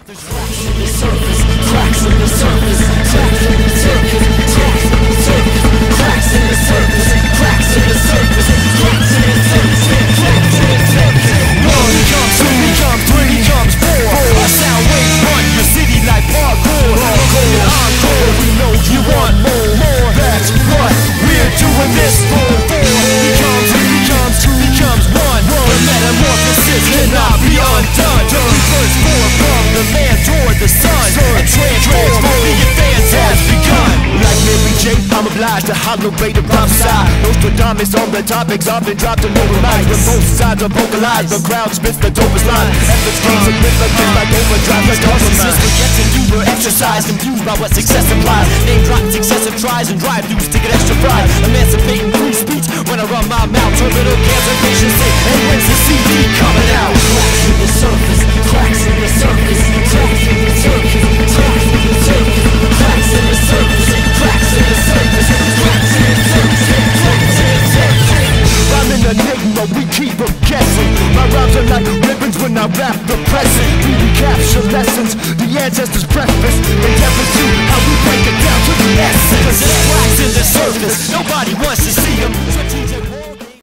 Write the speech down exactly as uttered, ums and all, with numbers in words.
There's cracks in the surface, cracks in the surface, cracks in the surface, cracks in the surface, cracks in the surface, cracks in the surface, cracks in the surface, cracks in the surface. One becomes two, becomes three, becomes four. Our sound waves run your city like parkour. Encore, encore, we know you want more, more. That's what we're doing this for. Becomes three, becomes two, becomes one. The metamorphosis cannot be undone. We first born from the land toward the sun, and transform the advance has begun. Like Mary J, I'm obliged to hollow-rate and prophesy. Nostradamus on the topics often dropped and mobilized. When both sides are vocalized, the crowd spits the dopest line. Efforts gain significance like overdrive. Like consciousness forgets and you were exercised, confused by what success implies. Name drops, excessive tries, and drive-throughs to get extra pride. Emancipating free speech when I run my mouth. Terminal cancer patients say, and when's the C D coming out? Cracks in the surface, cracks in the surface, cracks in the surface, cracks in the surface, cracks in the surface, cracks in the surface, cracks in the surface, cracks in the surface. I'm an enigma, we keep them guessing. My rhymes are like ribbons when I rap the present. We recapture lessons, the ancestors' breakfast. They never do